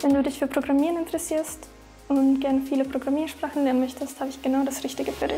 Wenn du dich für Programmieren interessierst und gerne viele Programmiersprachen lernen möchtest, habe ich genau das Richtige für dich.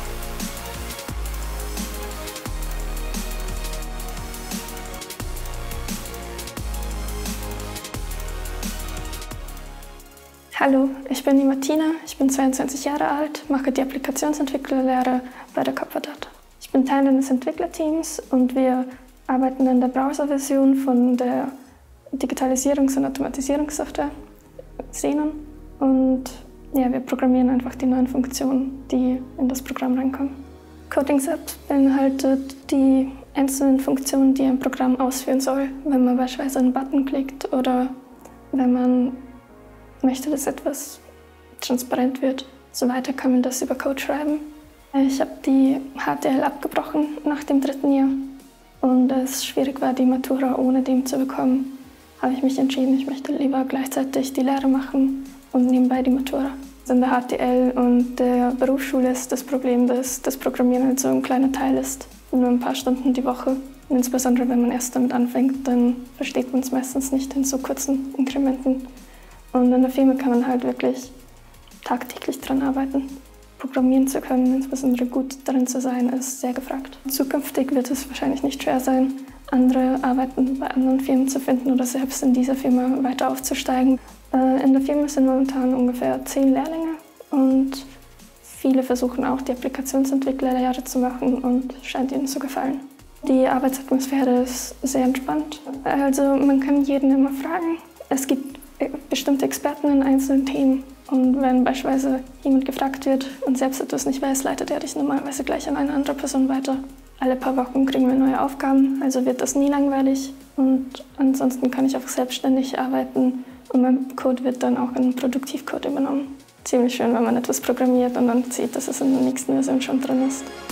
Hallo, ich bin die Martina, ich bin 22 Jahre alt, mache die Applikationsentwicklerlehre bei der Kopferdata. Ich bin Teil eines Entwicklerteams und wir arbeiten an der Browserversion von der Digitalisierungs- und Automatisierungssoftware Xenon. Und ja, wir programmieren einfach die neuen Funktionen, die in das Programm reinkommen. Coding selbst beinhaltet die einzelnen Funktionen, die ein Programm ausführen soll, wenn man beispielsweise einen Button klickt oder wenn man möchte, dass etwas transparent wird. So weiter kann man das über Code schreiben. Ich habe die HTL abgebrochen nach dem 3. Jahr und es schwierig war, die Matura ohne dem zu bekommen, habe ich mich entschieden, ich möchte lieber gleichzeitig die Lehre machen und nebenbei die Matura. In der HTL und der Berufsschule ist das Problem, dass das Programmieren halt so ein kleiner Teil ist, nur ein paar Stunden die Woche. Und insbesondere wenn man erst damit anfängt, dann versteht man es meistens nicht in so kurzen Inkrementen. Und in der Firma kann man halt wirklich tagtäglich daran arbeiten. Programmieren zu können, insbesondere gut darin zu sein, ist sehr gefragt. Zukünftig wird es wahrscheinlich nicht schwer sein, andere Arbeiten bei anderen Firmen zu finden oder selbst in dieser Firma weiter aufzusteigen. In der Firma sind momentan ungefähr 10 Lehrlinge und viele versuchen auch die Applikationsentwicklerlehre zu machen und scheint ihnen zu gefallen. Die Arbeitsatmosphäre ist sehr entspannt, also man kann jeden immer fragen. Es gibt bestimmte Experten in einzelnen Themen und wenn beispielsweise jemand gefragt wird und selbst etwas nicht weiß, leitet er dich normalerweise gleich an eine andere Person weiter. Alle paar Wochen kriegen wir neue Aufgaben, also wird das nie langweilig und ansonsten kann ich auch selbstständig arbeiten und mein Code wird dann auch in Produktivcode übernommen. Ziemlich schön, wenn man etwas programmiert und dann sieht, dass es in der nächsten Version schon drin ist.